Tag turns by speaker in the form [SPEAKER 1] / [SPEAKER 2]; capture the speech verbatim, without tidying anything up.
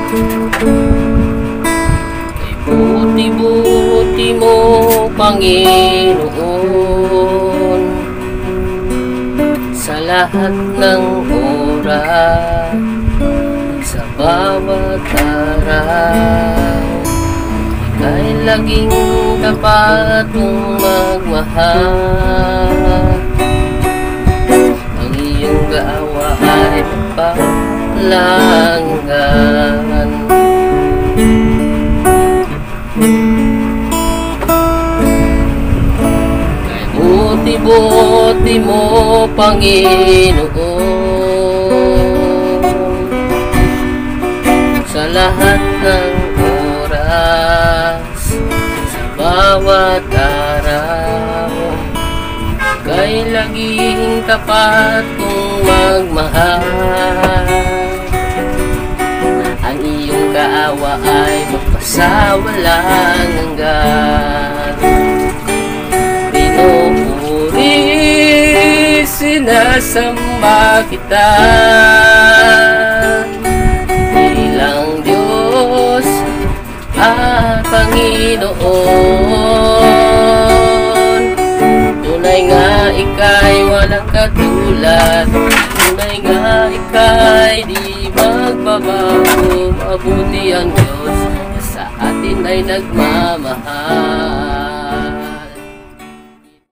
[SPEAKER 1] Kay buti-buti mo, Panginoon, sa lahat ng oras, sa bawat araw. Ika'y laging tapat mong magmahal. Ang iyong gaawa ay magpalanggan. Kay buti-buti mo, Panginoon, sa lahat ng oras, sa bawat araw. Kay laging tapat kong magmahal. Ang iyong kaawa ay magpasawalang hanggan. Pinupuri, sinasamba kita bilang Diyos at Panginoon. Tunay nga ika'y walang katulad, tunay nga ika'y di magbabago. Mabuti ang Diyos, sa atin ay nagmamahal.